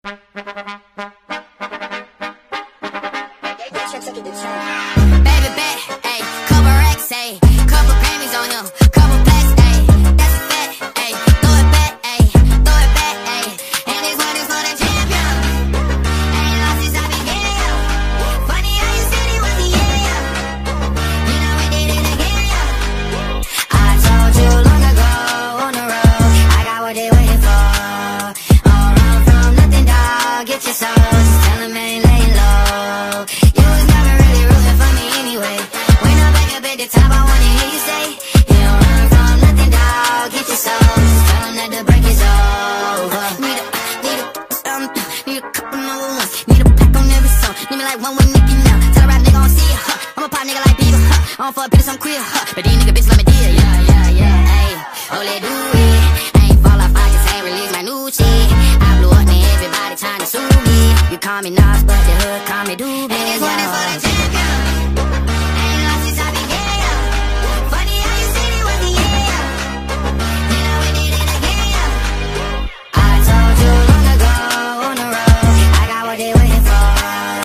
Baby bet, ayy, couple racks, ayy, couple Grammys on him, couple plaques, ayy, that's a fact, ayy, throw it back, ayy, throw it back, ayy, and this one is for the champion. Ain't lost since I began. Funny how you said it was the yeah. You know we did it again, yeah. I told you long ago on the road, I got what they waiting for. All run from nothing, dog. Get your soul, just tell them ain't laying low. You was never really rooting for me anyway. When I'm back up at the top, I wanna hear you say, you don't run from nothing, dog. Get your soul, just tell them that the break is over. Need a couple number ones. Need a pack on every song. Need me like one with Nicki now. Tell a rap nigga I don't see ya, huh. I'm a pop nigga like Bieber, huh. I don't fuck bitches, I'm queer, huh. But these nigga bitches let me deal, yeah, ayy. Oh, let do it. I ain't fall off, I just ain't release my new shit. I blew up and everybody trying to sue me. You call me Nas, but the hood call me Doobie. And this one is for the